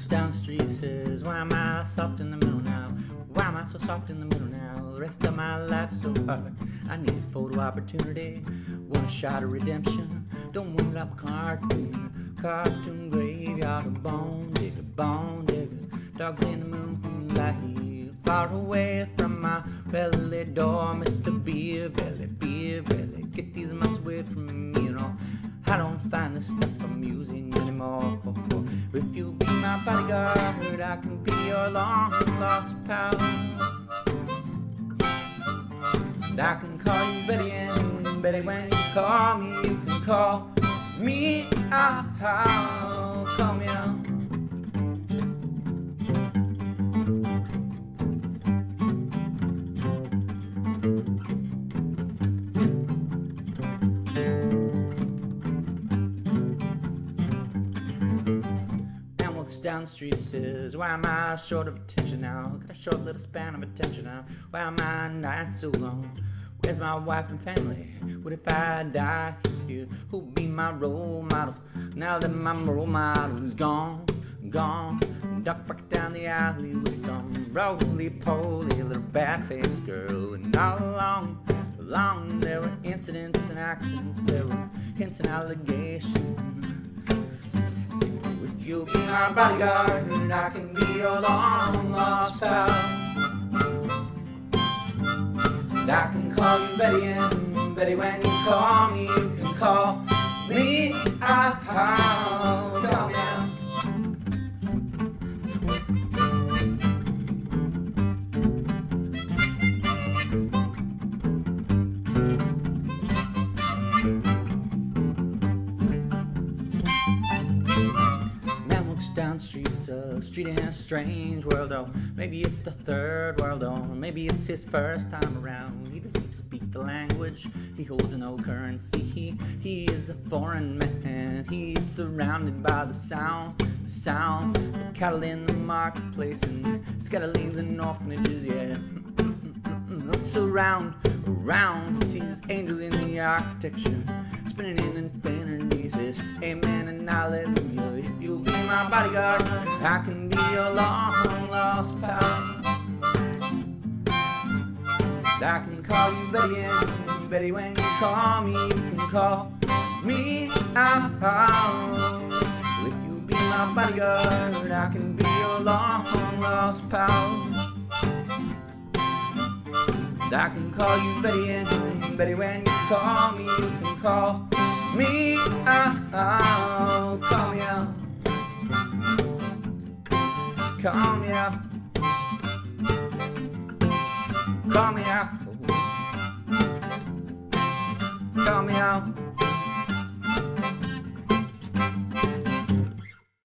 walks down the street, says, why am I soft in the middle now? Why am I so soft in the middle now? The rest of my life's so hard. I need a photo opportunity, want a shot of redemption. Don't want it up cartoon graveyard of bone digger, dogs in the moonlight, far away from my belly door. Mr. Beerbelly, get these mutts away from me, you know. I don't find this stuff amusing anymore. If you'll be my bodyguard, I can be your long lost pal. And I can call you Betty, and Betty, when you call me, you can call me out. Call me out. Down the street, says, why am I short of attention now? Got a short little span of attention now. Why am I not so long? Where's my wife and family? What if I die here? Who'll be my role model now that my role model is gone? Duck back down the alley with some roly-poly little bad-faced girl. And all along there were incidents and accidents, there were hints and allegations. You'll be my bodyguard, and I can be your long lost pal. And I can call you Betty, and Betty, when you call me, you can call me out. Call me out. Down the street, it's a street in a strange world, oh, maybe it's the third world, oh, maybe it's his first time around. He doesn't speak the language, he holds no currency, he is a foreign man. He's surrounded by the sound of cattle in the marketplace and scatterlanes and orphanages, yeah. Looks around, he sees angels in the architecture, spinning in and spinning, and he says, amen and hallelujah. If you'll be my bodyguard, I can be your long lost pal. I can call you Betty, and Betty, when you call me, you can call me out. If you'll be my bodyguard, I can be your long lost pal. I can call you Betty, and Betty, when you call me, you can call me out. Call me out. Call me out. Call me out. Call me out.